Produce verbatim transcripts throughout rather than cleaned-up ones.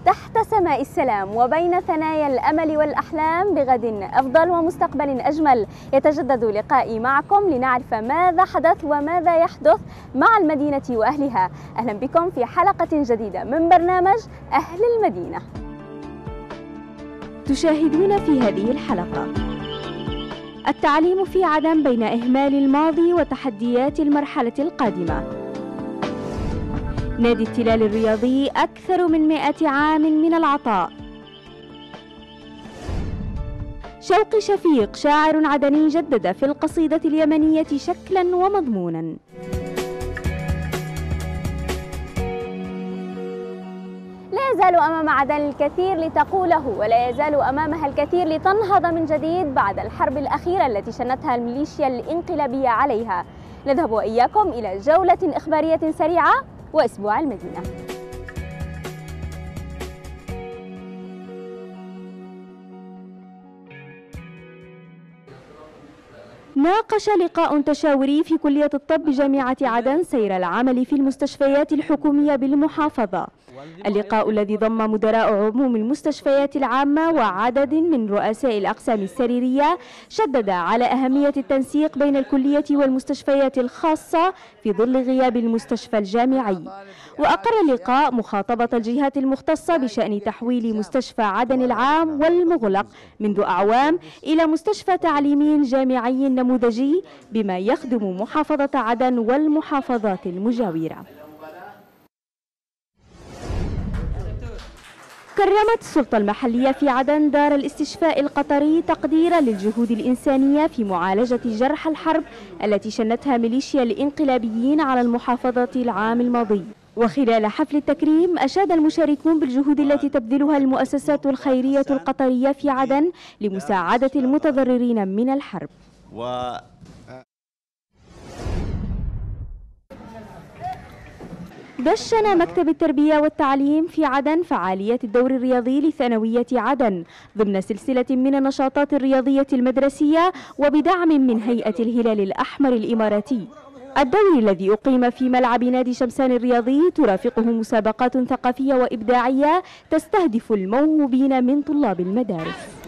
تحت سماء السلام وبين ثنايا الأمل والأحلام بغد أفضل ومستقبل أجمل. يتجدد لقائي معكم لنعرف ماذا حدث وماذا يحدث مع المدينة وأهلها. أهلا بكم في حلقة جديدة من برنامج أهل المدينة. تشاهدون في هذه الحلقة التعليم في عدن بين إهمال الماضي وتحديات المرحلة القادمة. نادي التلال الرياضي أكثر من مئة عام من العطاء. شوقي شفيق شاعر عدني جدد في القصيدة اليمنية شكلا ومضمونا. لا يزال أمام عدن الكثير لتقوله ولا يزال أمامها الكثير لتنهض من جديد بعد الحرب الأخيرة التي شنتها الميليشيا الانقلابية عليها. نذهب وإياكم إلى جولة إخبارية سريعة وأسبوع المدينة. ناقش لقاء تشاوري في كلية الطب بجامعة عدن سير العمل في المستشفيات الحكومية بالمحافظة. اللقاء الذي ضم مدراء عموم المستشفيات العامة وعدد من رؤساء الأقسام السريرية شدد على أهمية التنسيق بين الكلية والمستشفيات الخاصة في ظل غياب المستشفى الجامعي. وأقر اللقاء مخاطبة الجهات المختصة بشأن تحويل مستشفى عدن العام والمغلق منذ أعوام إلى مستشفى تعليمي جامعي نموذجي بما يخدم محافظة عدن والمحافظات المجاورة. كرمت السلطة المحلية في عدن دار الاستشفاء القطري تقديرا للجهود الإنسانية في معالجة جرح الحرب التي شنتها ميليشيا الانقلابيين على المحافظة العام الماضي. وخلال حفل التكريم أشاد المشاركون بالجهود التي تبذلها المؤسسات الخيرية القطرية في عدن لمساعدة المتضررين من الحرب. و... دشن مكتب التربية والتعليم في عدن فعاليات الدور الرياضي لثانوية عدن ضمن سلسلة من النشاطات الرياضية المدرسية وبدعم من هيئة الهلال الأحمر الإماراتي. الدوري الذي أقيم في ملعب نادي شمسان الرياضي ترافقه مسابقات ثقافية وإبداعية تستهدف الموهوبين من طلاب المدارس.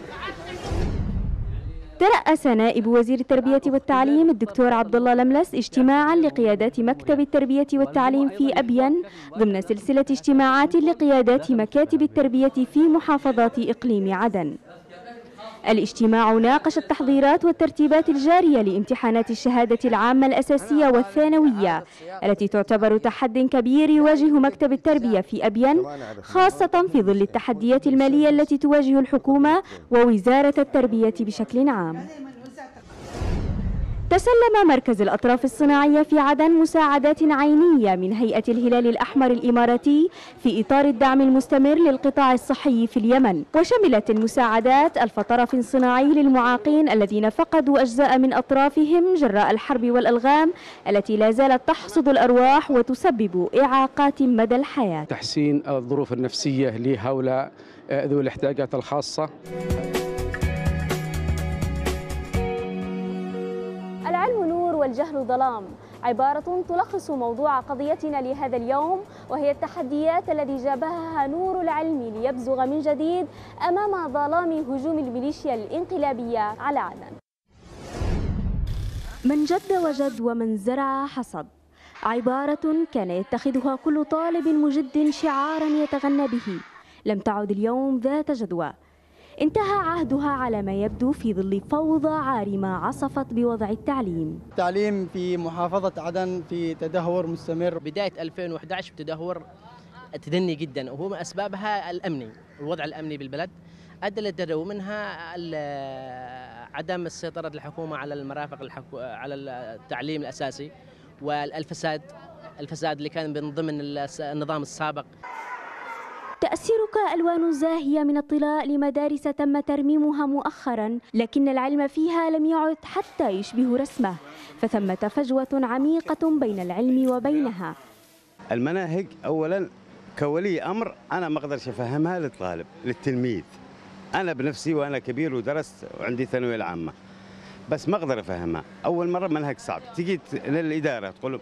ترأس نائب وزير التربية والتعليم الدكتور عبد الله لملس اجتماعا لقيادات مكتب التربية والتعليم في أبين ضمن سلسلة اجتماعات لقيادات مكاتب التربية في محافظات إقليم عدن. الاجتماع ناقش التحضيرات والترتيبات الجارية لامتحانات الشهادة العامة الأساسية والثانوية التي تعتبر تحد كبير يواجه مكتب التربية في أبين، خاصة في ظل التحديات المالية التي تواجه الحكومة ووزارة التربية بشكل عام. تسلم مركز الأطراف الصناعية في عدن مساعدات عينية من هيئة الهلال الأحمر الإماراتي في إطار الدعم المستمر للقطاع الصحي في اليمن. وشملت المساعدات ألف طرف صناعي للمعاقين الذين فقدوا أجزاء من أطرافهم جراء الحرب والألغام التي لا زالت تحصد الأرواح وتسبب إعاقات مدى الحياة. تحسين الظروف النفسية لهؤلاء ذوي الاحتياجات الخاصة. العلم نور والجهل ظلام، عبارة تلخص موضوع قضيتنا لهذا اليوم، وهي التحديات التي جابهها نور العلم ليبزغ من جديد أمام ظلام هجوم الميليشيا الانقلابية على عدن. من جد وجد ومن زرع حصد، عبارة كان يتخذها كل طالب مجد شعارا يتغنى به، لم تعد اليوم ذات جدوى. انتهى عهدها على ما يبدو في ظل فوضى عارمة عصفت بوضع التعليم. التعليم في محافظة عدن في تدهور مستمر. بداية ألفين وأحد عشر تدهور تدني جدا، وهو من أسبابها الأمني، الوضع الأمني بالبلد أدى للتدهور، منها عدم السيطرة الحكومة على المرافق الحكو... على التعليم الأساسي، والفساد الفساد اللي كان من ضمن النظام السابق. تأثيرك ألوان زاهية من الطلاء لمدارس تم ترميمها مؤخرا، لكن العلم فيها لم يعد حتى يشبه رسمه، فثمة فجوة عميقة بين العلم وبينها. المناهج أولا كولي أمر أنا ما أقدرش أفهمها للطالب للتلميذ، أنا بنفسي وأنا كبير ودرست وعندي ثانوية العامة، بس ما أقدر أفهمها. أول مرة منهج صعب، تجي للإدارة تقول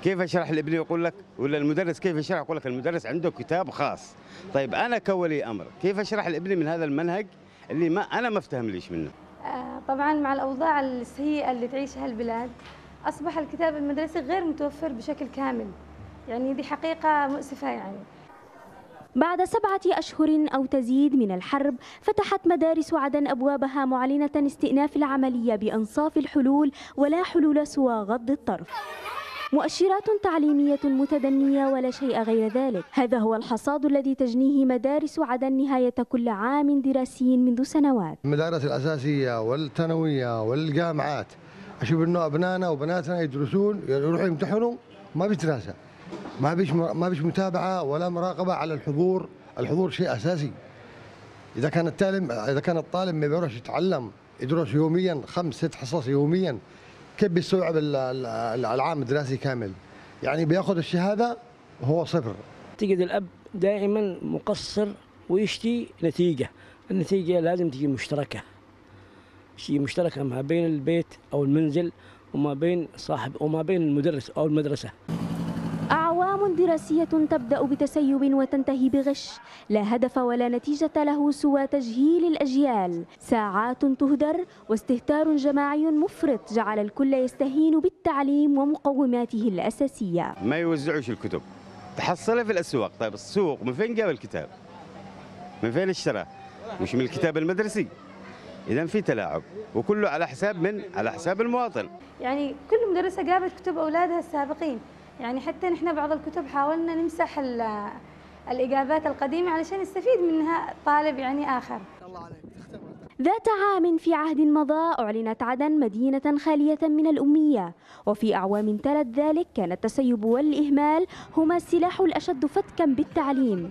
كيف اشرح لابني؟ يقول لك ولا المدرس كيف يشرح؟ يقول لك المدرس عنده كتاب خاص. طيب انا كولي امر كيف اشرح لابني من هذا المنهج اللي ما انا ما افتهم ليش منه؟ طبعا مع الاوضاع السيئه اللي تعيشها البلاد اصبح الكتاب المدرسي غير متوفر بشكل كامل، يعني دي حقيقه مؤسفه. يعني بعد سبعة أشهر أو تزيد من الحرب فتحت مدارس عدن أبوابها معلنة استئناف العملية بأنصاف الحلول ولا حلول سوى غض الطرف. مؤشرات تعليمية متدنية ولا شيء غير ذلك. هذا هو الحصاد الذي تجنيه مدارس عدن نهاية كل عام دراسي منذ سنوات. المدارس الأساسية والثانوية والجامعات أشوف إنه أبنائنا وبناتنا يدرسون يروحوا يمتحنوا ما فيش دراسة، ما فيش ما فيش متابعة ولا مراقبة على الحضور. الحضور شيء أساسي. إذا كان الطالب إذا كان الطالب ما بيروحش يتعلم يدرس يوميا خمس ست حصص يوميا كيف بيستوعب العام الدراسي كامل؟ يعني بياخذ الشهاده وهو صفر. تجد الاب دائما مقصر ويشتي نتيجه، النتيجه لازم تجي مشتركه. شيء مشتركه ما بين البيت او المنزل وما بين صاحب وما بين المدرس او المدرسه. أعوام دراسية تبدأ بتسيب وتنتهي بغش، لا هدف ولا نتيجة له سوى تجهيل الأجيال، ساعات تهدر واستهتار جماعي مفرط جعل الكل يستهين بالتعليم ومقوماته الأساسية. ما يوزعوش الكتب، تحصلها في الأسواق. طيب السوق من فين جاب الكتاب؟ من فين اشتراه؟ مش من الكتاب المدرسي. إذا في تلاعب وكله على حساب من؟ على حساب المواطن. يعني كل مدرسة جابت كتب أولادها السابقين، يعني حتى نحن بعض الكتب حاولنا نمسح الإجابات القديمة علشان يستفيد منها طالب يعني آخر. ذات عام في عهد مضى أعلنت عدن مدينة خالية من الأمية، وفي أعوام تلت ذلك كان التسيب والإهمال هما السلاح الأشد فتكا بالتعليم.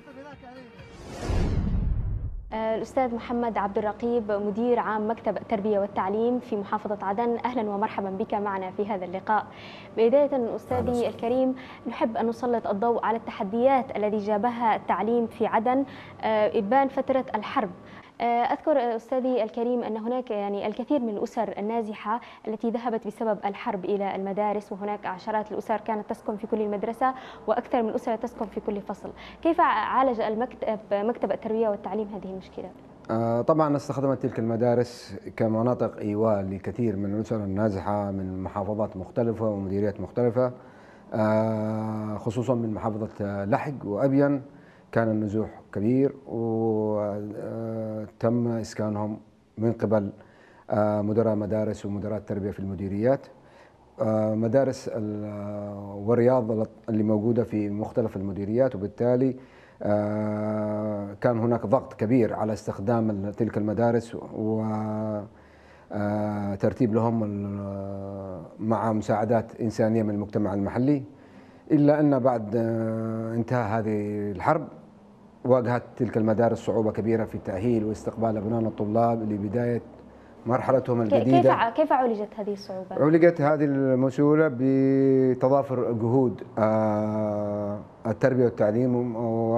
الأستاذ محمد عبد الرقيب مدير عام مكتب التربية والتعليم في محافظة عدن، أهلا ومرحبا بك معنا في هذا اللقاء. بداية أستاذي الكريم نحب أن نسلط الضوء على التحديات التي جابها التعليم في عدن إبان فترة الحرب. أذكر أستاذي الكريم أن هناك يعني الكثير من الأسر النازحة التي ذهبت بسبب الحرب إلى المدارس، وهناك عشرات الأسر كانت تسكن في كل المدرسة وأكثر من أسرة تسكن في كل فصل. كيف عالج المكتب مكتب التربية والتعليم هذه المشكلة؟ طبعا استخدمت تلك المدارس كمناطق إيواء لكثير من الأسر النازحة من محافظات مختلفة ومديريات مختلفة، خصوصا من محافظة لحج وأبين. كان النزوح كبير وتم إسكانهم من قبل مدراء مدارس ومدراء التربية في المديريات. مدارس والرياض اللي موجودة في مختلف المديريات، وبالتالي كان هناك ضغط كبير على استخدام تلك المدارس وترتيب لهم مع مساعدات إنسانية من المجتمع المحلي. إلا أن بعد انتهاء هذه الحرب واجهت تلك المدارس صعوبة كبيرة في تأهيل واستقبال أبنائنا الطلاب لبداية مرحلتهم الجديدة. كيف كيف عولجت هذه الصعوبة؟ عولجت هذه المسؤولة بتضافر جهود التربية والتعليم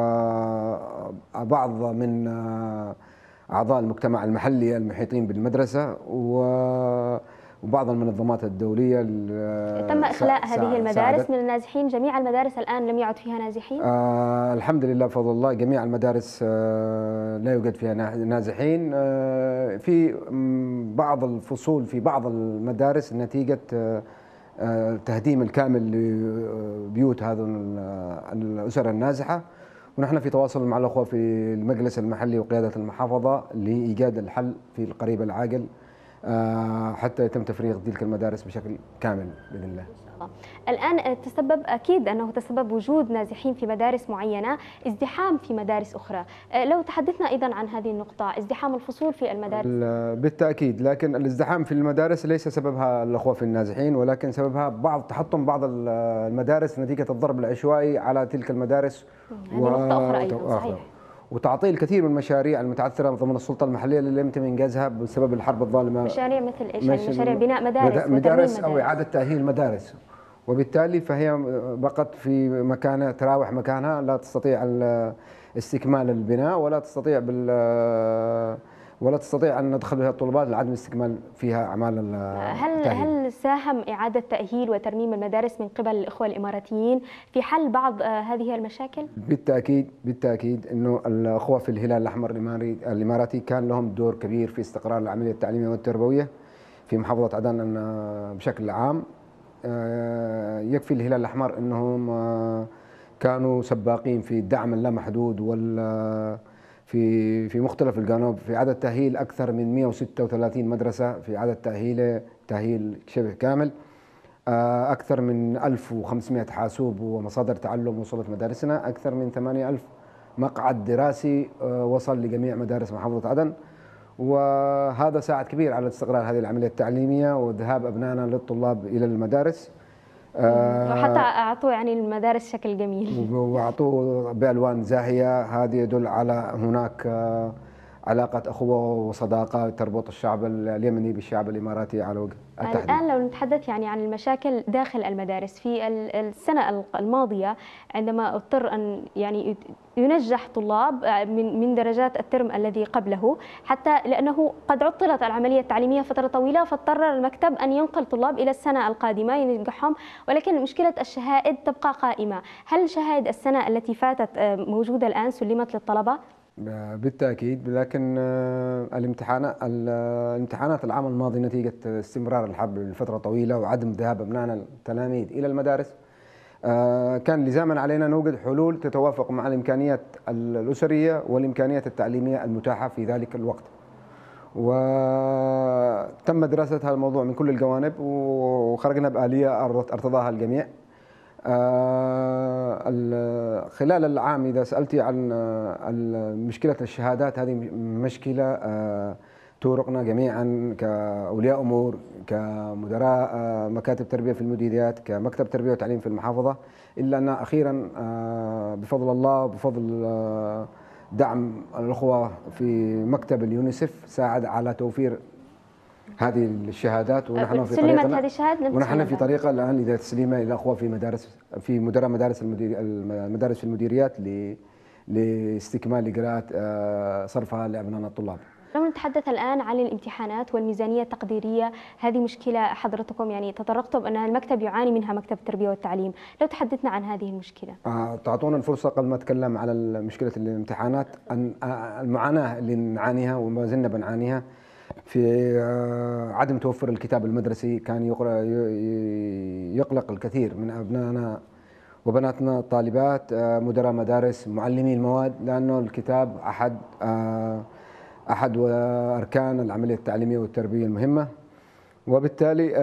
وبعض من أعضاء المجتمع المحلي المحيطين بالمدرسة وبعض المنظمات الدولية. تم إخلاء هذه المدارس من النازحين. جميع المدارس الآن لم يعد فيها نازحين؟ آه الحمد لله بفضل الله جميع المدارس آه لا يوجد فيها نازحين. آه في بعض الفصول في بعض المدارس نتيجة آه التهديم الكامل لبيوت هذه الأسر النازحة، ونحن في تواصل مع الأخوة في المجلس المحلي وقيادة المحافظة لإيجاد الحل في القريب العاجل حتى يتم تفريغ تلك المدارس بشكل كامل بإذن الله. الآن تسبب أكيد أنه تسبب وجود نازحين في مدارس معينة ازدحام في مدارس أخرى. لو تحدثنا أيضا عن هذه النقطة، ازدحام الفصول في المدارس. بالتأكيد، لكن الازدحام في المدارس ليس سببها الأخوة في النازحين، ولكن سببها بعض تحطم بعض المدارس نتيجة الضرب العشوائي على تلك المدارس. هذه نقطة أخرى أيضا صحيح. وتعطيل الكثير من المشاريع المتعثرة ضمن السلطة المحلية اللي لم يتم إنجازها بسبب الحرب الظالمة. مشاريع مثل إيش؟ مش مشاريع بناء مدارس, مدارس أو إعادة تأهيل مدارس، وبالتالي فهي بقت في مكانها تراوح مكانها، لا تستطيع استكمال البناء ولا تستطيع بال ولا تستطيع أن ندخل بها الطلبات لعدم استكمال فيها أعمال هل التأهيل. هل ساهم إعادة تأهيل وترميم المدارس من قبل الإخوة الإماراتيين في حل بعض هذه المشاكل؟ بالتأكيد بالتأكيد أنه الأخوة في الهلال الأحمر الإماراتي كان لهم دور كبير في استقرار العملية التعليمية والتربوية في محافظة عدن بشكل عام. يكفي الهلال الأحمر أنهم كانوا سباقين في الدعم اللامحدود وال في في مختلف الجنوب في عدد تأهيل أكثر من مئة وستة وثلاثين مدرسة في عدد تأهيل تأهيل شبه كامل، أكثر من ألف وخمسمئة حاسوب ومصادر تعلم وصلت مدارسنا، أكثر من ثمانية آلاف مقعد دراسي وصل لجميع مدارس محافظة عدن، وهذا ساعد كبير على استقرار هذه العملية التعليمية وذهاب أبنائنا للطلاب إلى المدارس. وحتى أعطوا يعني المدارس شكل جميل وأعطوا بألوان زاهية، هذا يدل على هناك علاقة أخوة وصداقة تربط الشعب اليمني بالشعب الإماراتي على وجه التحديد. الآن لو نتحدث يعني عن المشاكل داخل المدارس في السنة الماضية عندما اضطر أن يعني ينجح طلاب من من درجات الترم الذي قبله، حتى لأنه قد عطلت العملية التعليمية فترة طويلة، فاضطر المكتب أن ينقل طلاب إلى السنة القادمة ينجحهم، ولكن مشكلة الشهائد تبقى قائمة. هل شهائد السنة التي فاتت موجودة الآن سلمت للطلبة؟ بالتأكيد، لكن الامتحانات الامتحانات العام الماضي نتيجة استمرار الحرب لفترة طويلة وعدم ذهاب أبنائنا التلاميذ إلى المدارس كان لزاما علينا نوجد حلول تتوافق مع الإمكانيات الأسرية والإمكانيات التعليمية المتاحة في ذلك الوقت، وتم دراسة هذا الموضوع من كل الجوانب وخرجنا بآلية ارتضاها الجميع. خلال العام إذا سألتي عن مشكلة الشهادات، هذه مشكلة تورقنا جميعا كأولياء أمور، كمدراء مكاتب تربية في المديريات، كمكتب تربية وتعليم في المحافظة، إلا أن أخيرا بفضل الله وبفضل دعم الأخوة في مكتب اليونيسف ساعد على توفير هذه الشهادات، ونحن في طريقنا هذه الشهادة ونحن في طريقة الآن إذا تسليمها إلى الأخوة في مدارس في مدراء مدارس المدير المدارس في المديريات لاستكمال إجراءات صرفها لأبنائنا الطلاب. لو نتحدث الآن عن الامتحانات والميزانية التقديرية، هذه مشكلة حضرتكم يعني تطرقتم أن المكتب يعاني منها، مكتب التربية والتعليم، لو تحدثنا عن هذه المشكلة. آه تعطونا الفرصة قبل ما أتكلم على مشكلة الامتحانات، أن المعاناة اللي نعانيها وما زلنا بنعانيها في عدم توفر الكتاب المدرسي. كان يقلق الكثير من أبنائنا وبناتنا الطالبات، مدراء مدارس، معلمي المواد، لأنه الكتاب أحد أحد أركان العملية التعليمية والتربية المهمة، وبالتالي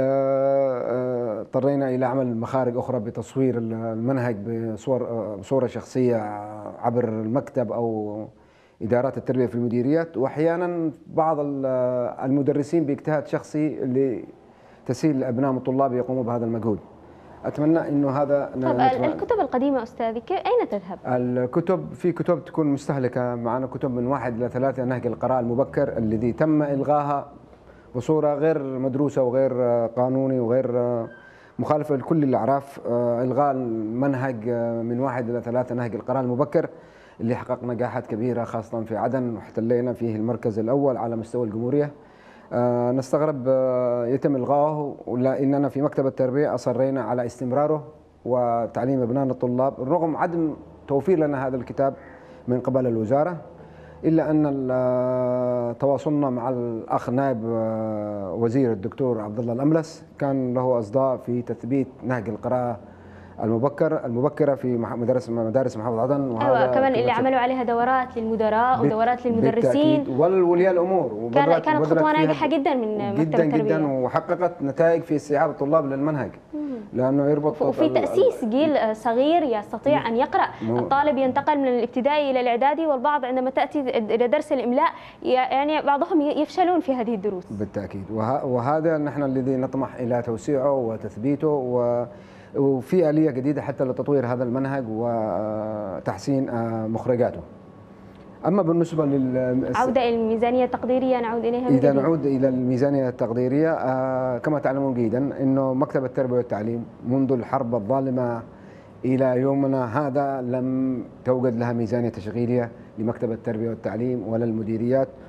اضطرينا إلى عمل مخارج أخرى بتصوير المنهج بصور بصورة شخصية عبر المكتب أو إدارات التربية في المديريات، وأحيانا بعض المدرسين باجتهاد شخصي لتسهيل أبنائهم الطلاب يقوموا بهذا المجهود. أتمنى إنه هذا. طب الكتب القديمة أستاذي أين تذهب؟ الكتب في كتب تكون مستهلكة، معنا كتب من واحد إلى ثلاثة، نهج القراءة المبكر الذي تم إلغاها بصورة غير مدروسة وغير قانوني وغير مخالفة لكل الأعراف. إلغاء المنهج من واحد إلى ثلاثة، نهج القراءة المبكر اللي حقق نجاحات كبيرة خاصة في عدن، واحتلينا فيه المركز الأول على مستوى الجمهورية. آه نستغرب آه يتم إلغائه، لأننا في مكتب التربية أصرينا على استمراره وتعليم أبنائنا الطلاب رغم عدم توفير لنا هذا الكتاب من قبل الوزارة، إلا أن تواصلنا مع الأخ نائب آه وزير الدكتور عبد الله الأملس كان له أصداء في تثبيت نهج القراءة المبكر المبكره في مدارس مدارس محافظه عدن. ايوه كمان اللي عملوا عليها دورات للمدراء ودورات للمدرسين والولياء الامور، كان كانت خطوه ناجحه جدا من مكتب جدا التربيه جدا، وحققت نتائج في استيعاب الطلاب للمنهج. مم. لانه يربط وفي تاسيس جيل صغير يستطيع ان يقرا. مم. الطالب ينتقل من الابتدائي الى الاعدادي، والبعض عندما تاتي الى درس الاملاء يعني بعضهم يفشلون في هذه الدروس. بالتاكيد، وهذا نحن الذي نطمح الى توسيعه وتثبيته، و وفي آلية جديدة حتى لتطوير هذا المنهج وتحسين مخرجاته. أما بالنسبة لل عودة إلى الميزانية التقديرية، نعود إليها من إذا نعود إلى الميزانية التقديرية، كما تعلمون جيدا أنه مكتب التربية والتعليم منذ الحرب الظالمة إلى يومنا هذا لم توجد لها ميزانية تشغيلية لمكتب التربية والتعليم ولا المديريات،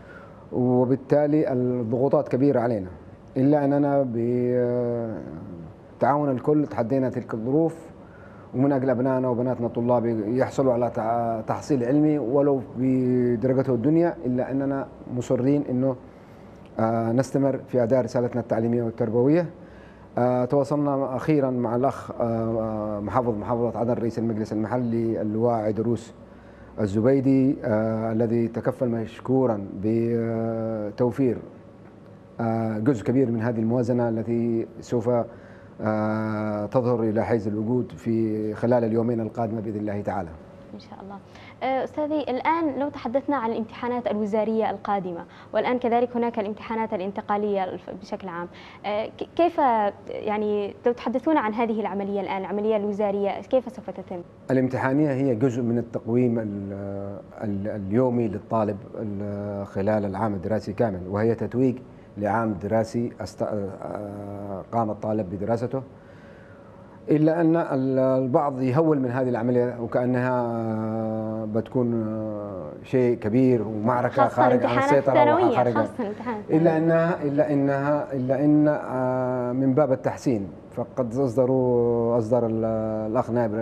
وبالتالي الضغوطات كبيرة علينا، إلا أننا بتعاون الكل تحدينا تلك الظروف، ومن أجل أبنائنا وبناتنا الطلاب يحصلوا على تحصيل علمي ولو بدرجته الدنيا، إلا أننا مصرين أنه نستمر في أداء رسالتنا التعليمية والتربوية. تواصلنا أخيرا مع الأخ محافظ محافظة عدن رئيس المجلس المحلي اللواء عيدروس الزبيدي الذي تكفل مشكورا بتوفير جزء كبير من هذه الموازنة التي سوف تظهر إلى حيز الوجود في خلال اليومين القادمة بإذن الله تعالى. إن شاء الله. أستاذي، الآن لو تحدثنا عن الامتحانات الوزارية القادمة، والآن كذلك هناك الامتحانات الانتقالية بشكل عام، كيف يعني لو تحدثونا عن هذه العملية الآن، العملية الوزارية كيف سوف تتم؟ الامتحانية هي جزء من التقويم اليومي للطالب خلال العام الدراسي كامل، وهي تتويج لعام دراسي قام الطالب بدراسته، إلا أن البعض يهول من هذه العملية وكأنها بتكون شيء كبير ومعركة خارج عن السيطرة وخارج، إلا أنها إلا أنها إلا أن من باب التحسين، فقد أصدروا أصدر الأخ نائب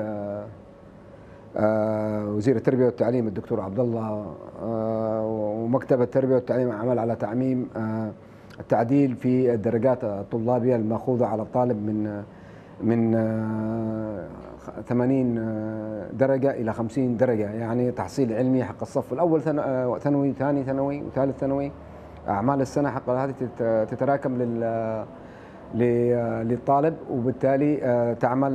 وزير التربية والتعليم الدكتور عبد الله ومكتب التربية والتعليم عمل على تعميم التعديل في الدرجات الطلابية المأخوذة على الطالب من من ثمانين درجة إلى خمسين درجة، يعني تحصيل علمي حق الصف الأول ثانوي، ثاني ثانوي وثالث ثانوي. أعمال السنة حق هذه تتراكم لل للطالب، وبالتالي تعمل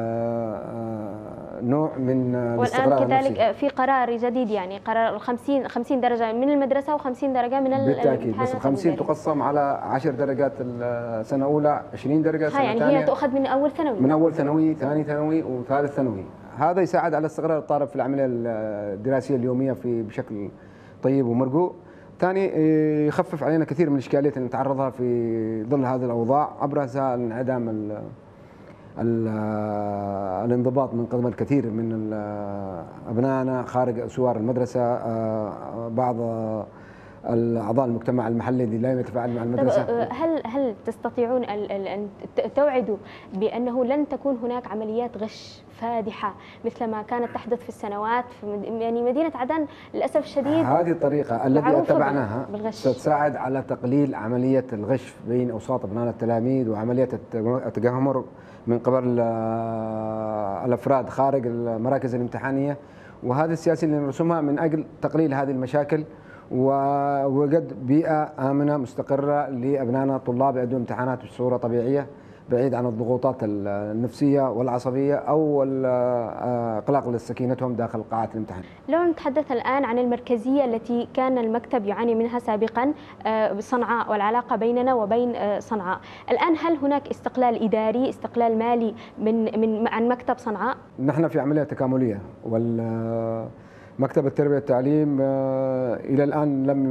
نوع من الاستقرار النفسي. والآن كذلك في قرار جديد، يعني قرار خمسين خمسين درجة من المدرسة و50 درجة من بالتأكيد، بس خمسين تقسم على عشر درجات السنة الأولى، عشرين درجة سنة يعني ثانية، هي تؤخذ من أول ثانوي من أول ثانوي، ثاني ثانوي وثالث ثانوي. هذا يساعد على استقرار الطالب في العملية الدراسية اليومية في بشكل طيب ومرجو. ثاني يخفف علينا كثير من الإشكاليات اللي نتعرضها في ظل هذه الأوضاع، أبرزها انعدام ال ال الانضباط من قبل الكثير من أبنائنا خارج سوار المدرسة، بعض الأعضاء المجتمع المحلي اللي لا يتفاعل مع المدرسة. هل هل تستطيعون أن توعدوا بأنه لن تكون هناك عمليات غش فادحة مثل ما كانت تحدث في السنوات في يعني مدينة عدن للأسف الشديد؟ هذه الطريقة التي اتبعناها ستساعد على تقليل عملية الغش بين أوساط أبناء التلاميذ وعملية التجمهر من قبل الأفراد خارج المراكز الامتحانية، وهذه السياسة اللي نرسمها من أجل تقليل هذه المشاكل ووجد بيئة آمنة مستقرة لأبنائنا الطلاب يؤدوا امتحانات بصورة طبيعية بعيد عن الضغوطات النفسية والعصبية أو إقلاق لسكينتهم داخل قاعة الامتحان. لو نتحدث الآن عن المركزية التي كان المكتب يعاني منها سابقا بصنعاء والعلاقة بيننا وبين صنعاء، الآن هل هناك استقلال إداري، استقلال مالي من من عن مكتب صنعاء؟ نحن في عملية تكاملية، وال مكتب التربية والتعليم إلى الآن لم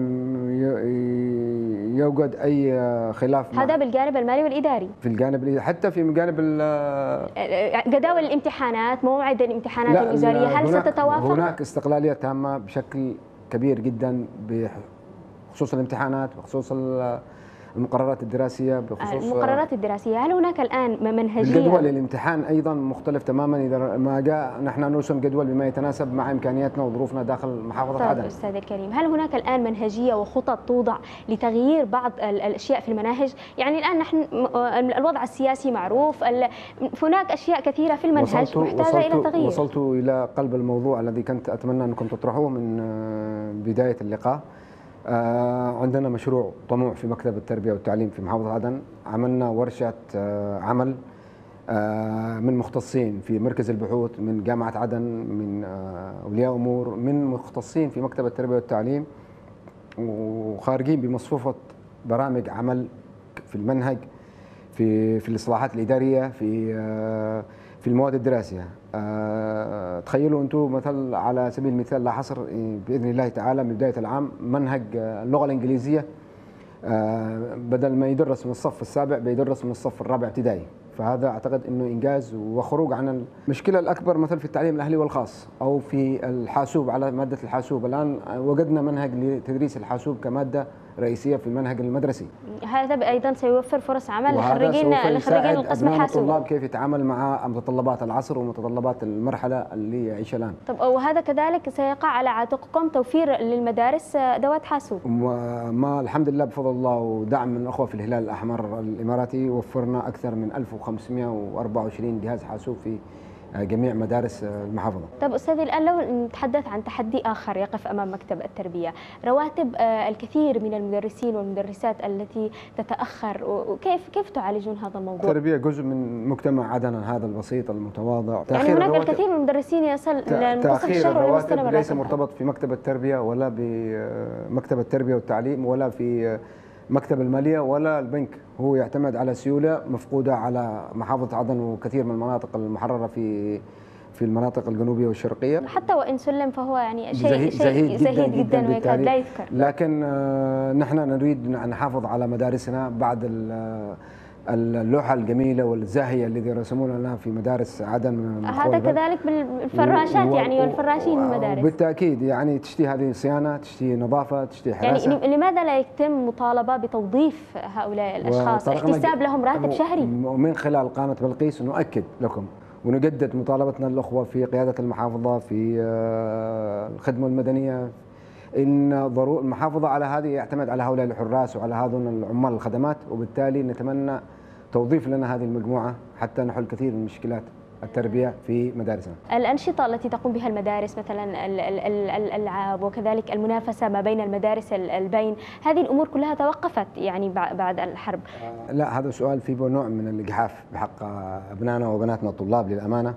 يوجد أي خلاف. هذا بالجانب المالي والإداري. في الجانب الإداري، حتى في جانب جداول الامتحانات، موعد الامتحانات الوزارية، هل ستتوافق؟ هناك استقلالية تامة بشكل كبير جدا بخصوص الامتحانات، بخصوص المقررات الدراسية، بخصوص المقررات الدراسية. هل هناك الآن منهجية؟ الجدول الامتحان أيضا مختلف تماما، إذا ما جاء نحن نرسم جدول بما يتناسب مع إمكانياتنا وظروفنا داخل محافظة طيب عدن. أستاذ الكريم، هل هناك الآن منهجية وخطط توضع لتغيير بعض الأشياء في المناهج؟ يعني الآن نحن الوضع السياسي معروف، هناك أشياء كثيرة في المنهج محتاجة إلى تغيير. وصلت إلى قلب الموضوع الذي كنت أتمنى أنكم تطرحوه من بداية اللقاء. آه عندنا مشروع طموح في مكتب التربية والتعليم في محافظة عدن. عملنا ورشة آه عمل آه من مختصين في مركز البحوث، من جامعة عدن، من آه أولياء أمور، من مختصين في مكتب التربية والتعليم، وخارجين بمصفوفة برامج عمل في المنهج، في في الإصلاحات الإدارية، في آه في المواد الدراسية. أه تخيلوا أنتم مثل على سبيل المثال لا حصر بإذن الله تعالى من بداية العام منهج اللغة الإنجليزية أه بدل ما يدرس من الصف السابع بيدرس من الصف الرابع ابتدائي، فهذا أعتقد أنه إنجاز وخروج عن المشكلة الأكبر مثل في التعليم الأهلي والخاص أو في الحاسوب على مادة الحاسوب. الآن وجدنا منهج لتدريس الحاسوب كمادة رئيسية في المنهج المدرسي. هذا أيضا سيوفر فرص عمل لخريجين لخريجين لخريجين القسم الحاسوب. الطلاب كيف يتعامل مع متطلبات العصر ومتطلبات المرحلة اللي يعيشها الآن. طب وهذا كذلك سيقع على عاتقكم توفير للمدارس أدوات حاسوب. ما الحمد لله بفضل الله ودعم من الأخوة في الهلال الأحمر الإماراتي وفرنا أكثر من ألف وخمسمائة وأربعة وعشرين جهاز حاسوب في جميع مدارس المحافظة. طب أستاذي الآن لو نتحدث عن تحدي آخر يقف أمام مكتب التربية، رواتب الكثير من المدرسين والمدرسات التي تتأخر، وكيف كيف تعالجون هذا الموضوع؟ التربية جزء من مجتمع عدن هذا البسيط المتواضع. يعني هناك الكثير من المدرسين يصل لمنتصف الشهر ولا مستلم الراتب ليس مرتبط في مكتب التربية ولا بمكتب التربية والتعليم ولا في مكتب المالية ولا البنك، هو يعتمد على سيولة مفقودة على محافظة عدن وكثير من المناطق المحررة في في المناطق الجنوبية والشرقية. حتى وإن سلم فهو يعني شيء زهيد, شيء زهيد جدا, زهيد جدا, جدا ويكاد لا يذكر. لكن نحن نريد أن نحافظ على مدارسنا بعد اللوحة الجميلة والزاهية الذي رسمونا لنا في مدارس عدن. هذا كذلك بالفراشات و... يعني والفراشين و... المدارس. بالتأكيد يعني تشتي هذه صيانة، تشتي نظافة، تشتي حراسة. يعني لماذا لا يتم مطالبة بتوظيف هؤلاء الأشخاص، احتساب لهم راتب شهري؟ ومن خلال قناة بلقيس نؤكد لكم ونجدد مطالبتنا الأخوة في قيادة المحافظة في الخدمة المدنية إن ضروري المحافظة على هذه يعتمد على هؤلاء الحراس وعلى هذول العمال الخدمات، وبالتالي نتمنى توظيف لنا هذه المجموعة حتى نحل كثير من مشكلات التربية في مدارسنا. الأنشطة التي تقوم بها المدارس مثلا الألعاب وكذلك المنافسة ما بين المدارس البين، هذه الأمور كلها توقفت يعني بعد الحرب. لا، هذا سؤال فيه نوع من الإجحاف بحق أبنائنا وبناتنا الطلاب للأمانة.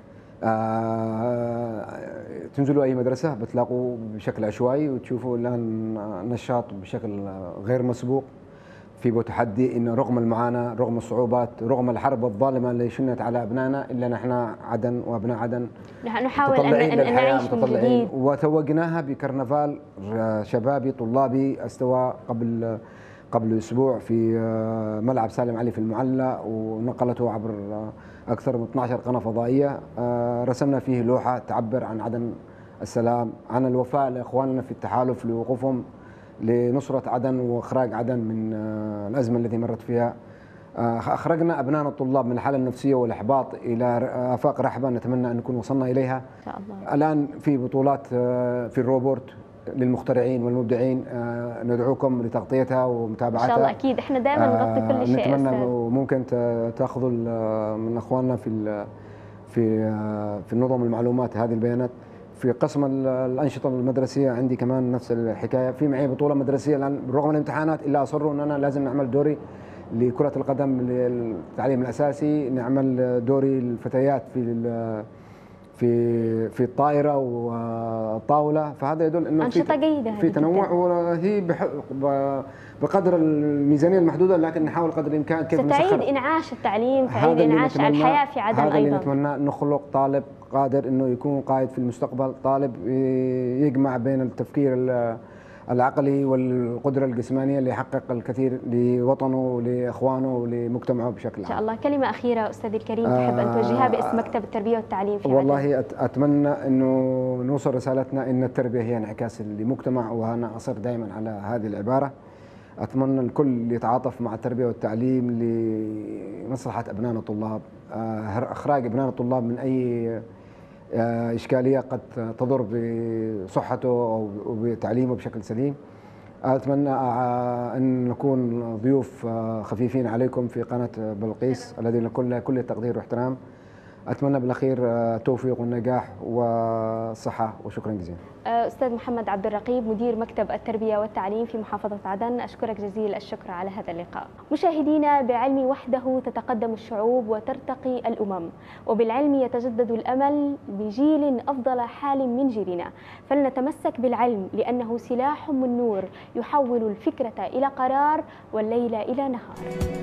آه تنزلوا أي مدرسة بتلاقوا بشكل عشوائي وتشوفوا الآن نشاط بشكل غير مسبوق في تحدي إنه رغم المعاناة رغم الصعوبات رغم الحرب الظالمة اللي شنت على أبنائنا إلا نحن عدن وأبناء عدن نحاول أن نعيش من جديد. وتوجناها بكرنفال شبابي طلابي استوى قبل قبل أسبوع في ملعب سالم علي في المعلى، ونقلته عبر أكثر من اثنتي عشرة قناة فضائية. رسمنا فيه لوحة تعبر عن عدن السلام، عن الوفاء لإخواننا في التحالف لوقوفهم لنصرة عدن وإخراج عدن من الأزمة التي مرت فيها. أخرجنا أبنائنا الطلاب من الحالة النفسية والإحباط إلى آفاق رحبة نتمنى أن نكون وصلنا إليها. إن شاء الله. الآن في بطولات في الروبوت للمخترعين والمبدعين، ندعوكم لتغطيتها ومتابعتها. إن شاء الله أكيد، إحنا دائما نغطي كل شيء. نتمنى وممكن تأخذوا من أخواننا في في في نظم المعلومات هذه البيانات. في قسم الأنشطة المدرسية عندي كمان نفس الحكاية، في معي بطولة مدرسية الآن رغم الامتحانات إلا أصروا أننا لازم نعمل دوري لكرة القدم للتعليم الأساسي، نعمل دوري الفتيات في في في الطائرة والطاولة، فهذا يدل انه أنشطة جيدة في تنوع، وهي بقدر الميزانية المحدودة لكن نحاول قدر الإمكان كيف ستعيد نسخر. إنعاش التعليم، تعيد إنعاش الحياة في عدن هذا أيضا. اللي نتمنى نخلق طالب قادر انه يكون قائد في المستقبل، طالب يجمع بين التفكير العقلي والقدرة الجسمانية ليحقق الكثير لوطنه ولإخوانه ولمجتمعه بشكل عام. إن شاء الله. كلمة أخيرة أستاذي الكريم تحب أن توجهها باسم مكتب التربية والتعليم في والله عدن؟ أتمنى أنه نوصل رسالتنا أن التربية هي انعكاس لمجتمع، وأنا أصر دائما على هذه العبارة. أتمنى الكل يتعاطف مع التربية والتعليم لمصلحة أبنائنا الطلاب، إخراج أبنائنا الطلاب من أي إشكالية قد تضر بصحته أو بتعليمه بشكل سليم. أتمنى أن نكون ضيوف خفيفين عليكم في قناة بلقيس الذي لكل كل التقدير واحترام. أتمنى بالأخير التوفيق والنجاح والصحة، وشكرا جزيلا. أستاذ محمد عبد الرقيب مدير مكتب التربية والتعليم في محافظة عدن، أشكرك جزيل الشكر على هذا اللقاء. مشاهدينا، بعلم وحده تتقدم الشعوب وترتقي الأمم، وبالعلم يتجدد الأمل بجيل أفضل حال من جيلنا، فلنتمسك بالعلم لأنه سلاح من نور يحول الفكرة إلى قرار والليل إلى نهار.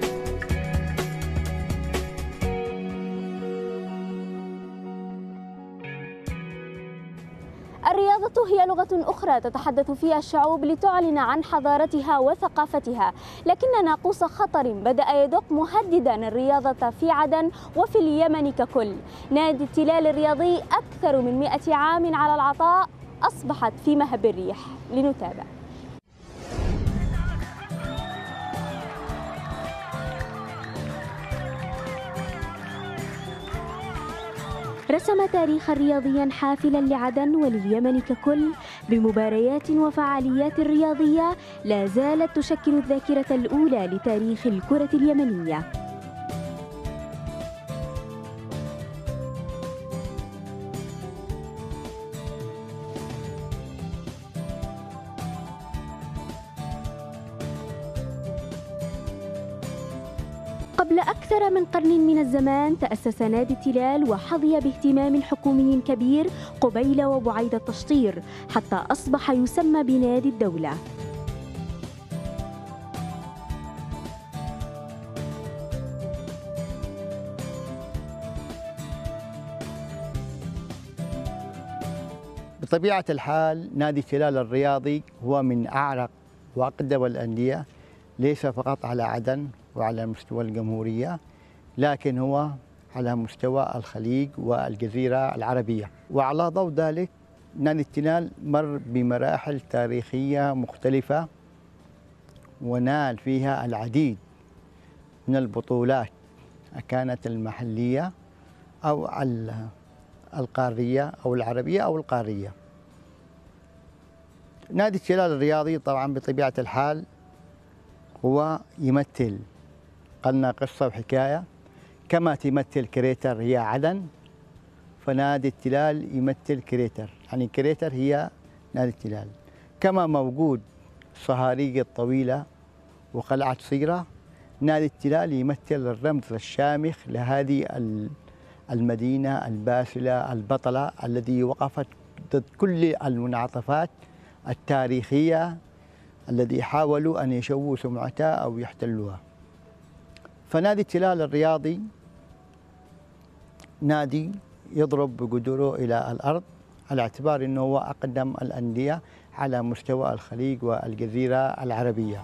الرياضة هي لغة أخرى تتحدث فيها الشعوب لتعلن عن حضارتها وثقافتها، لكن ناقوس خطر بدأ يدق مهددا الرياضة في عدن وفي اليمن ككل. نادي التلال الرياضي أكثر من مئة عام على العطاء أصبحت في مهب الريح. لنتابع. رسم تاريخا رياضيا حافلا لعدن ولليمن ككل بمباريات وفعاليات رياضية لا زالت تشكل الذاكرة الأولى لتاريخ الكرة اليمنية. قبل أكثر من قرن من الزمان تأسس نادي التلال وحظي باهتمام حكومي كبير قبيل وبعيد التشطير حتى أصبح يسمى بنادي الدولة. بطبيعة الحال نادي التلال الرياضي هو من أعرق وأقدم الأندية ليس فقط على عدن وعلى مستوى الجمهورية، لكن هو على مستوى الخليج والجزيرة العربية. وعلى ضوء ذلك نادي التلال مر بمراحل تاريخية مختلفة ونال فيها العديد من البطولات، كانت المحلية أو القارية أو العربية أو القارية. نادي التلال الرياضي طبعا بطبيعة الحال هو يمثل، قلنا قصة وحكاية، كما تمثل كريتر هي عدن، فنادي التلال يمثل كريتر، يعني كريتر هي نادي التلال. كما موجود صهاريج الطويلة وقلعة صيرة، نادي التلال يمثل الرمز الشامخ لهذه المدينة الباسلة البطلة الذي وقفت ضد كل المنعطفات التاريخية الذي حاولوا أن يشوهوا سمعتها أو يحتلوها. فنادي التلال الرياضي نادي يضرب بقدره إلى الأرض على اعتبار أنه هو أقدم الأندية على مستوى الخليج والجزيرة العربية.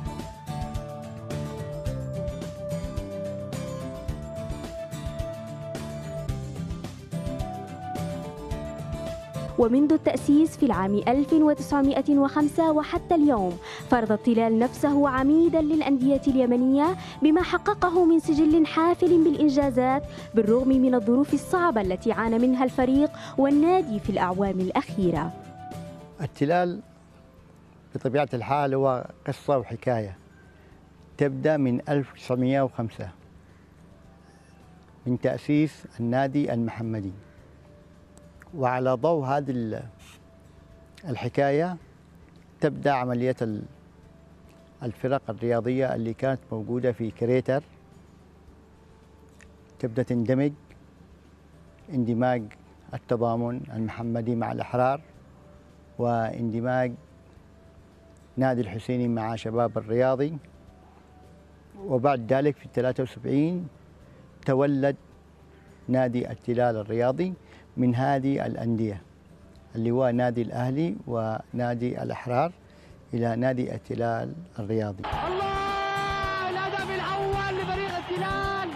ومنذ التأسيس في العام ألف وتسعمائة وخمسة وحتى اليوم فرض التلال نفسه عميدا للأندية اليمنية بما حققه من سجل حافل بالإنجازات بالرغم من الظروف الصعبة التي عانى منها الفريق والنادي في الأعوام الأخيرة. التلال بطبيعة الحال هو قصة وحكاية تبدأ من ألف وتسعمائة وخمسة من تأسيس النادي المحمدي. وعلى ضوء هذه الحكاية تبدأ عملية الفرق الرياضية اللي كانت موجودة في كريتر، تبدأ تندمج اندماج التضامن المحمدي مع الأحرار، واندماج نادي الحسيني مع شباب الرياضي. وبعد ذلك في ثلاثة وسبعين تولد نادي التلال الرياضي من هذه الأندية اللي هو نادي الأهلي ونادي الأحرار إلى نادي التلال الرياضي. الله، الهدف الأول لفريق التلال،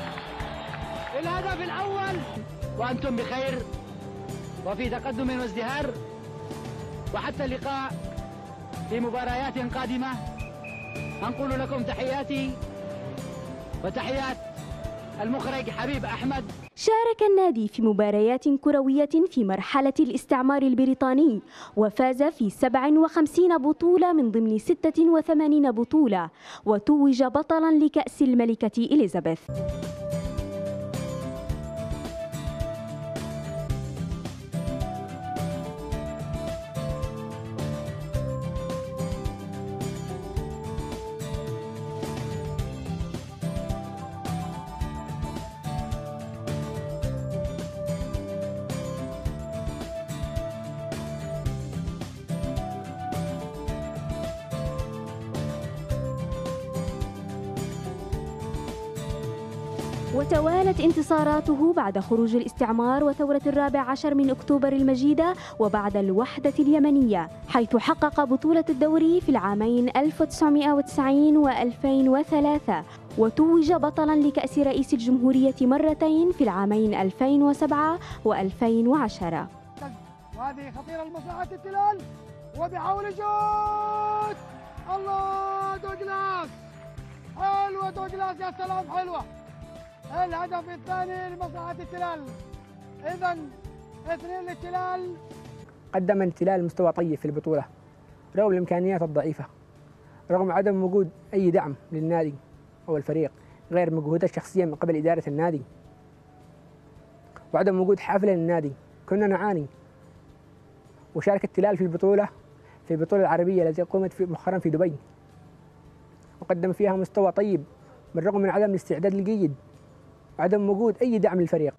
الهدف الأول، وأنتم بخير وفي تقدم وازدهار، وحتى اللقاء في مباريات قادمة. أنقل لكم تحياتي وتحيات المخرج حبيب أحمد. شارك النادي في مباريات كروية في مرحلة الاستعمار البريطاني وفاز في سبع وخمسين بطولة من ضمن ستة وثمانين بطولة، وتوج بطلا لكأس الملكة إليزابيث. وتوالت انتصاراته بعد خروج الاستعمار وثورة الرابع عشر من أكتوبر المجيدة وبعد الوحدة اليمنية، حيث حقق بطولة الدوري في العامين ألف وتسعمائة وتسعين وألفين وثلاثة، وتوج بطلا لكأس رئيس الجمهورية مرتين في العامين ألفين وسبعة وألفين وعشرة. وهذه خطيرة لمصلحة التلال وبحول جود. الله، دوغلاس، حلوة دوغلاس، يا سلام، حلوة. الهدف الثاني لمصلحة التلال، إذا اثنين للتلال. قدم التلال مستوى طيب في البطولة رغم الإمكانيات الضعيفة، رغم عدم وجود أي دعم للنادي أو الفريق غير مجهودات شخصية من قبل إدارة النادي، وعدم وجود حافلة للنادي. كنا نعاني. وشارك التلال في البطولة في البطولة العربية التي قامت في مؤخرا في دبي، وقدم فيها مستوى طيب بالرغم من عدم الاستعداد الجيد وعدم وجود أي دعم للفريق.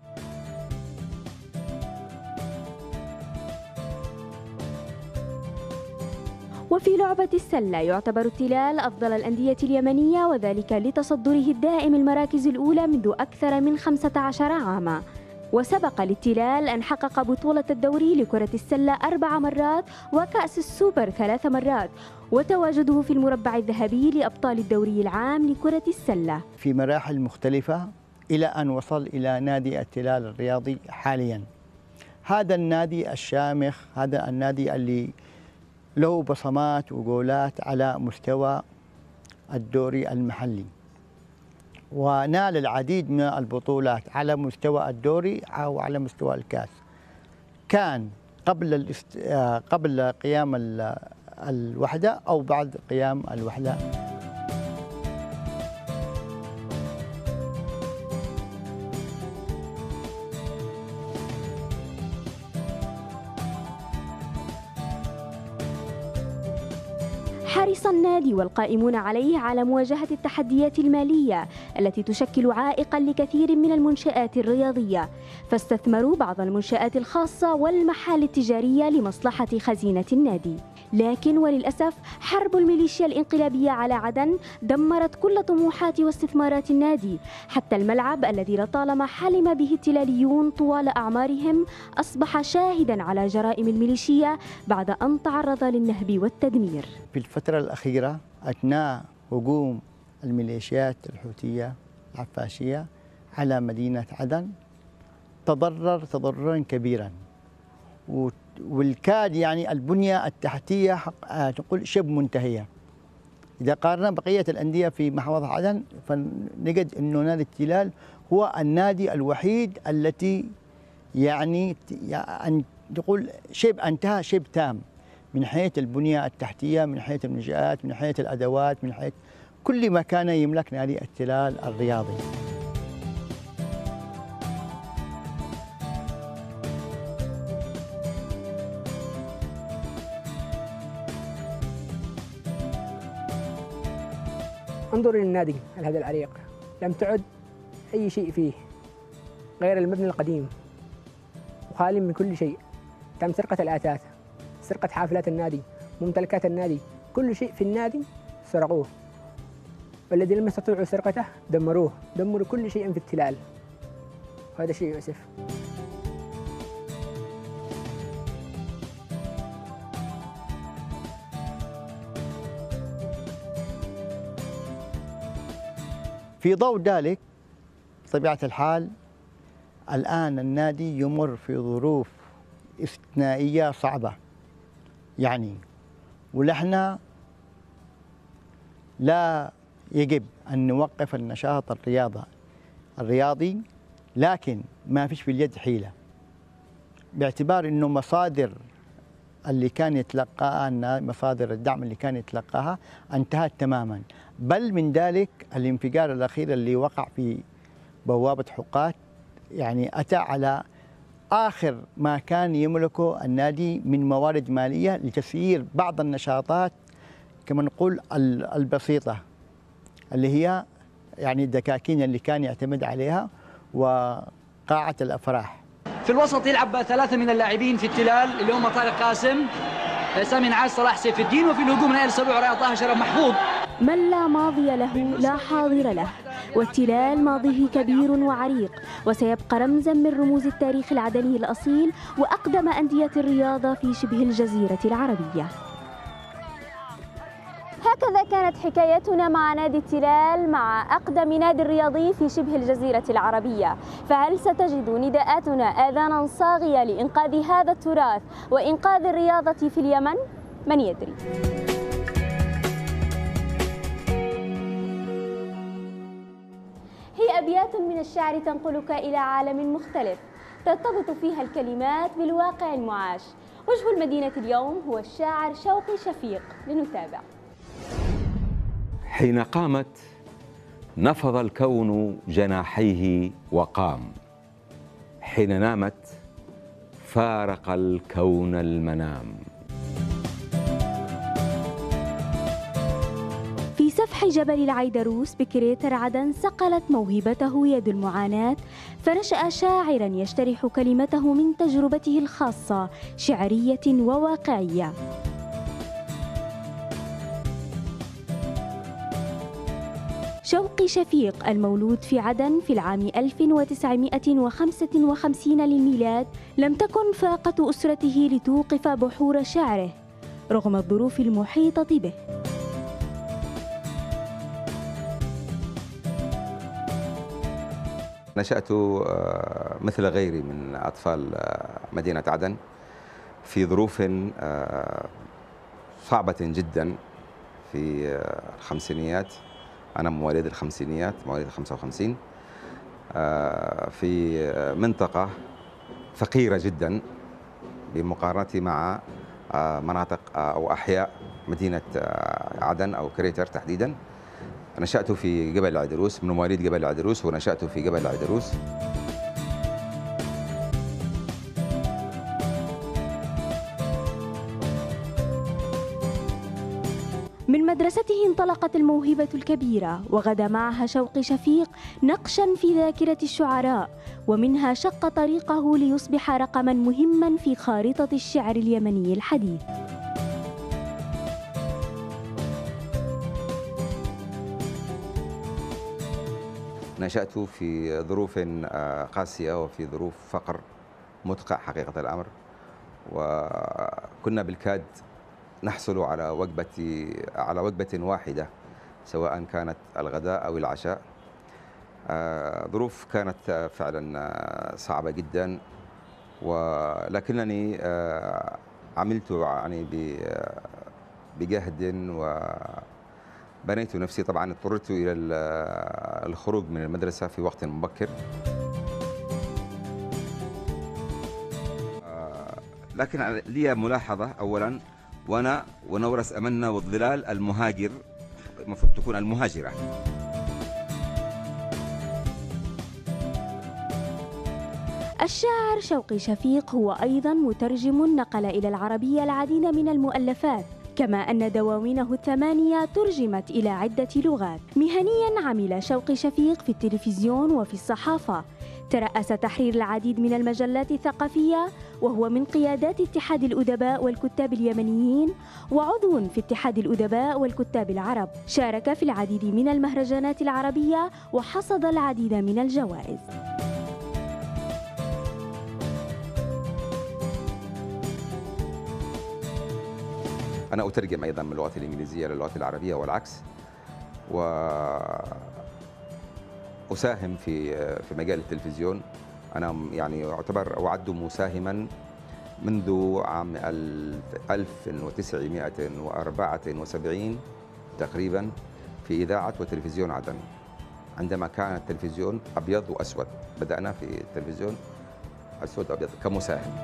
وفي لعبة السلة يعتبر التلال أفضل الأندية اليمنية، وذلك لتصدره الدائم المراكز الأولى منذ أكثر من خمسة عشر عاما. وسبق للتلال أن حقق بطولة الدوري لكرة السلة أربع مرات وكأس السوبر ثلاث مرات، وتواجده في المربع الذهبي لأبطال الدوري العام لكرة السلة في مراحل مختلفة إلى أن وصل إلى نادي التلال الرياضي حاليا. هذا النادي الشامخ، هذا النادي اللي له بصمات وجولات على مستوى الدوري المحلي، ونال العديد من البطولات على مستوى الدوري أو على مستوى الكاس. كان قبل الاست... قبل قيام الوحدة أو بعد قيام الوحدة. حرص النادي والقائمون عليه على مواجهة التحديات المالية التي تشكل عائقاً لكثير من المنشآت الرياضية، فاستثمروا بعض المنشآت الخاصة والمحال التجارية لمصلحة خزينة النادي. لكن وللأسف حرب الميليشيا الانقلابية على عدن دمرت كل طموحات واستثمارات النادي، حتى الملعب الذي لطالما حلم به التلاليون طوال أعمارهم أصبح شاهداً على جرائم الميليشيا بعد أن تعرض للنهب والتدمير. في الفترة الأخيرة أثناء هجوم الميليشيات الحوثية العفاشية على مدينة عدن تضرر تضررا كبيرا، والكاد يعني البنية التحتية نقول شبه منتهية. إذا قارنا بقية الأندية في محافظة عدن فنجد أنه نادي التلال هو النادي الوحيد التي يعني أن نقول شبه انتهى شبه تام من حيث البنية التحتية، من حيث المنشآت، من حيث الأدوات، من حيث كل ما كان يملك نادي التلال الرياضي. انظر للنادي هذا العريق، لم تعد أي شيء فيه غير المبنى القديم وخالي من كل شيء. تم سرقة الآثاث، سرقة حافلات النادي، ممتلكات النادي، كل شيء في النادي سرقوه، والذي لم يستطيعوا سرقته دمروه، دمروا كل شيء في التلال، وهذا شيء يؤسف. في ضوء ذلك بطبيعة الحال الآن النادي يمر في ظروف استثنائية صعبة يعني، ونحن لا يجب أن نوقف النشاط الرياضة الرياضي، لكن ما فيش في اليد حيلة، باعتبار أنه مصادر اللي كان يتلقاها مصادر الدعم اللي كان يتلقاها انتهت تماما، بل من ذلك الانفجار الأخير اللي وقع في بوابة حقات يعني أتى على آخر ما كان يملكه النادي من موارد مالية لتسيير بعض النشاطات كما نقول البسيطة اللي هي يعني الدكاكين اللي كان يعتمد عليها وقاعة الأفراح. في الوسط يلعب ثلاثة من اللاعبين في التلال اللي هم طارق قاسم، سامي نعاس، صلاح سيف الدين، وفي الهجوم نائل سبوع، رائع طه، شرف محفوظ. من لا ماضي له لا حاضر له، والتلال ماضيه كبير وعريق، وسيبقى رمزا من رموز التاريخ العدني الأصيل وأقدم أندية الرياضة في شبه الجزيرة العربية. هكذا كانت حكايتنا مع نادي التلال، مع أقدم نادي رياضي في شبه الجزيرة العربية. فهل ستجد نداءاتنا آذانا صاغية لإنقاذ هذا التراث وإنقاذ الرياضة في اليمن؟ من يدري؟ هي أبيات من الشعر تنقلك إلى عالم مختلف، ترتبط فيها الكلمات بالواقع المعاش. وجه المدينة اليوم هو الشاعر شوقي شفيق. لنتابع. حين قامت نفض الكون جناحيه وقام، حين نامت فارق الكون المنام. في سفح جبل العيدروس بكريتر عدن صقلت موهبته يد المعاناة، فنشأ شاعرا يشترح كلمته من تجربته الخاصة شعرية وواقعية. شوقي شفيق المولود في عدن في العام ألف وتسعمائة وخمسة وخمسين للميلاد، لم تكن فاقة أسرته لتوقف بحور شعره رغم الظروف المحيطة به. نشأت مثل غيري من أطفال مدينة عدن في ظروف صعبة جدا في الخمسينيات. أنا مواليد الخمسينيات، مواليد خمسة وخمسين، في منطقة فقيرة جدا بمقارنة مع مناطق أو أحياء مدينة عدن أو كريتر تحديدا. نشأت في جبل العيدروس، من مواليد جبل العيدروس ونشأت في جبل العيدروس. من مدرسته انطلقت الموهبة الكبيرة، وغدا معها شوقي شفيق نقشا في ذاكرة الشعراء، ومنها شق طريقه ليصبح رقما مهما في خارطة الشعر اليمني الحديث. نشأت في ظروف قاسية وفي ظروف فقر مدقع حقيقة الأمر، وكنا بالكاد نحصل على وجبة على وجبة واحدة سواء كانت الغداء أو العشاء. ظروف كانت فعلا صعبة جدا، ولكنني عملت يعني بجهد وبنيت نفسي. طبعا اضطررت إلى الخروج من المدرسة في وقت مبكر، لكن لي ملاحظة أولا، وانا ونورس امنا والظلال المهاجر المفروض تكون المهاجره. الشاعر شوقي شفيق هو ايضا مترجم نقل الى العربيه العديد من المؤلفات، كما ان دواوينه الثمانيه ترجمت الى عده لغات. مهنيا عمل شوقي شفيق في التلفزيون وفي الصحافه، ترأس تحرير العديد من المجلات الثقافية، وهو من قيادات اتحاد الأدباء والكتاب اليمنيين، وعضو في اتحاد الأدباء والكتاب العرب. شارك في العديد من المهرجانات العربية وحصد العديد من الجوائز. أنا أترجم أيضا من اللغات الإنجليزية للغات العربية والعكس، و أساهم في في مجال التلفزيون. أنا يعني أعتبر أعد مساهما منذ عام ألف وتسعمائة وأربعة وسبعين تقريبا في إذاعة وتلفزيون عدن، عندما كان التلفزيون أبيض وأسود. بدأنا في التلفزيون أسود وأبيض كمساهم.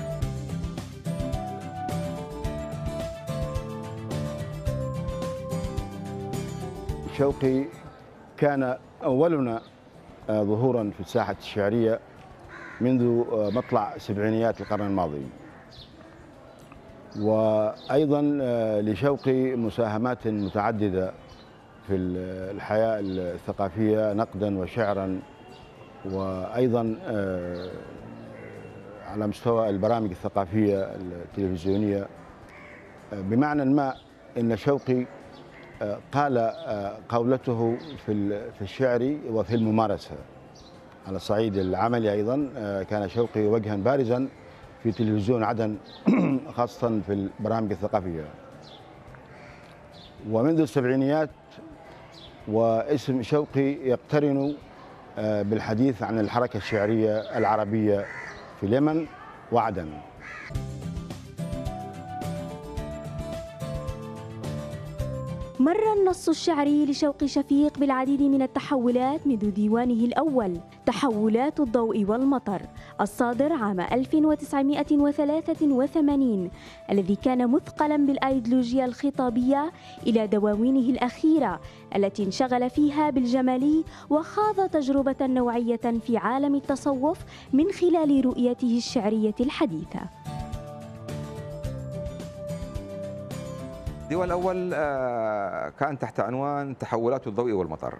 شوقي كان أولنا ظهورا في الساحة الشعرية منذ مطلع سبعينيات القرن الماضي، وأيضا لشوقي مساهمات متعددة في الحياة الثقافية نقدا وشعرا، وأيضا على مستوى البرامج الثقافية التلفزيونية. بمعنى ما أن شوقي قال قولته في الشعر وفي الممارسة. على الصعيد العملي أيضا كان شوقي وجها بارزا في تلفزيون عدن خاصة في البرامج الثقافية. ومنذ السبعينيات واسم شوقي يقترن بالحديث عن الحركة الشعرية العربية في اليمن وعدن. مر النص الشعري لشوقي شفيق بالعديد من التحولات منذ ديوانه الأول تحولات الضوء والمطر الصادر عام ألف وتسعمائة وثلاثة وثمانين، الذي كان مثقلا بالأيديولوجيا الخطابية، إلى دواوينه الأخيرة التي انشغل فيها بالجمال وخاض تجربة نوعية في عالم التصوف من خلال رؤيته الشعرية الحديثة. الديوان الأول كان تحت عنوان تحولات الضوء والمطر،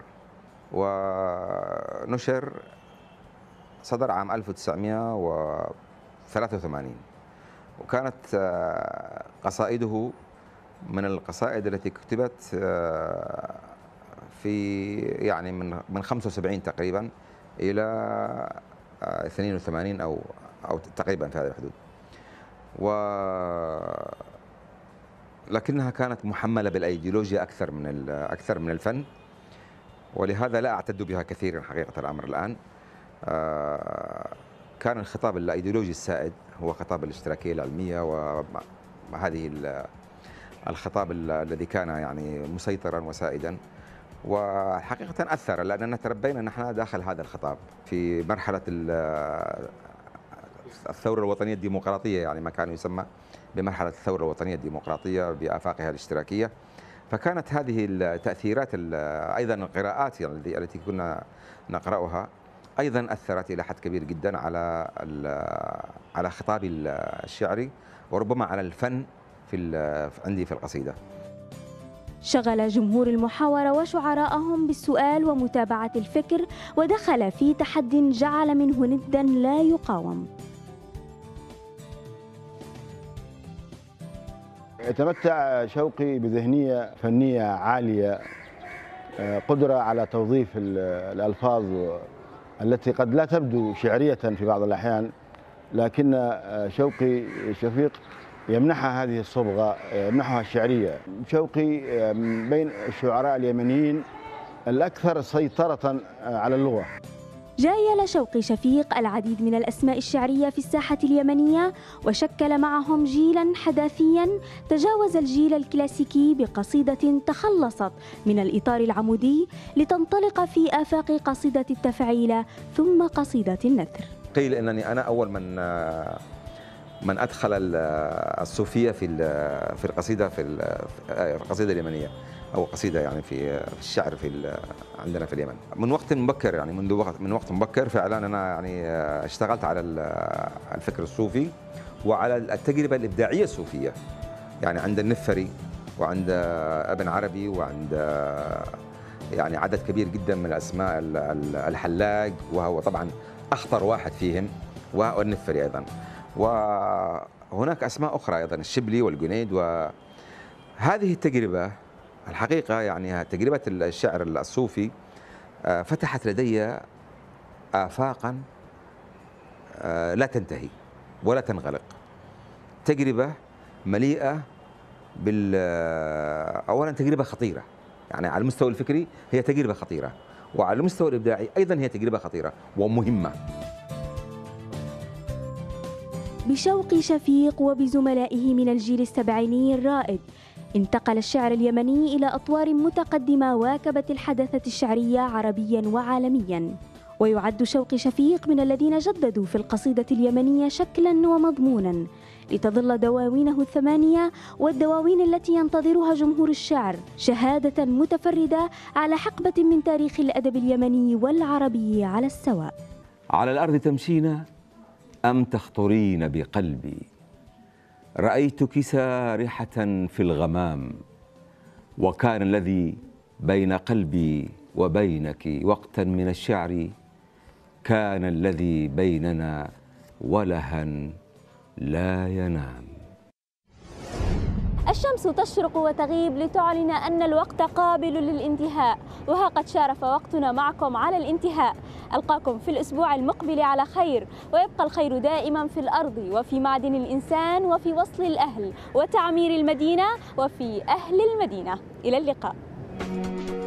ونشر صدر عام ألف وتسعمائة وثلاثة وثمانين، وكانت قصائده من القصائد التي كتبت في يعني من من خمسة وسبعين تقريبا إلى اثنين وثمانين أو أو تقريبا في هذه الحدود، و لكنها كانت محملة بالأيديولوجيا أكثر من أكثر من الفن، ولهذا لا أعتد بها كثيرا حقيقة الأمر الآن. كان الخطاب الأيديولوجي السائد هو خطاب الاشتراكية العلمية، وهذه الخطاب الذي كان يعني مسيطرا وسائدا، وحقيقة أثر لأننا تربينا نحن داخل هذا الخطاب في مرحلة الثورة الوطنية الديمقراطية، يعني ما كان يسمى بمرحلة الثورة الوطنية الديمقراطية بآفاقها الاشتراكية. فكانت هذه التأثيرات أيضا القراءات يعني التي كنا نقرأها أيضا أثرت إلى حد كبير جدا على على خطابي الشعري، وربما على الفن في عندي في القصيدة. شغل جمهور المحاورة وشعراءهم بالسؤال ومتابعة الفكر، ودخل في تحد جعل منه ندا لا يقاوم. يتمتع شوقي بذهنية فنية عالية، قدرة على توظيف الألفاظ التي قد لا تبدو شعرية في بعض الأحيان، لكن شوقي شفيق يمنحها هذه الصبغة، يمنحها الشعرية. شوقي بين الشعراء اليمنيين الأكثر سيطرة على اللغة. جايل شوقي شفيق العديد من الأسماء الشعرية في الساحة اليمنية، وشكل معهم جيلا حداثيا تجاوز الجيل الكلاسيكي بقصيدة تخلصت من الإطار العمودي لتنطلق في آفاق قصيدة التفعيل ثم قصيدة النثر. قيل أنني أنا أول من من أدخل الصوفية في في القصيدة في القصيدة اليمنية، أو قصيدة يعني في الشعر في عندنا في اليمن من وقت مبكر، يعني منذ وقت من وقت مبكر فعلا. أنا يعني اشتغلت على الفكر الصوفي وعلى التجربة الإبداعية الصوفية، يعني عند النفري وعند ابن عربي وعند يعني عدد كبير جدا من الأسماء، الحلاج وهو طبعا أخطر واحد فيهم، والنفري أيضا، وهناك أسماء أخرى أيضا الشبلي والجنيد. وهذه التجربة الحقيقة يعني تجربة الشعر الصوفي فتحت لدي آفاقا لا تنتهي ولا تنغلق. تجربة مليئة بال أولا تجربة خطيرة، يعني على المستوى الفكري هي تجربة خطيرة، وعلى المستوى الإبداعي أيضا هي تجربة خطيرة ومهمة. بشوقي شفيق وبزملائه من الجيل السبعيني الرائد، انتقل الشعر اليمني إلى أطوار متقدمة واكبت الحداثة الشعرية عربيا وعالميا. ويعد شوقي شفيق من الذين جددوا في القصيدة اليمنية شكلا ومضمونا، لتظل دواوينه الثمانية والدواوين التي ينتظرها جمهور الشعر شهادة متفردة على حقبة من تاريخ الأدب اليمني والعربي على السواء. على الأرض تمشين أم تخطرين بقلبي، رأيتك سارحة في الغمام، وكان الذي بين قلبي وبينك وقتا من الشعر، كان الذي بيننا ولها لا ينام. الشمس تشرق وتغيب لتعلن أن الوقت قابل للانتهاء، وها قد شارف وقتنا معكم على الانتهاء. ألقاكم في الأسبوع المقبل على خير، ويبقى الخير دائما في الأرض وفي معدن الإنسان وفي وصل الأهل وتعمير المدينة وفي أهل المدينة. إلى اللقاء.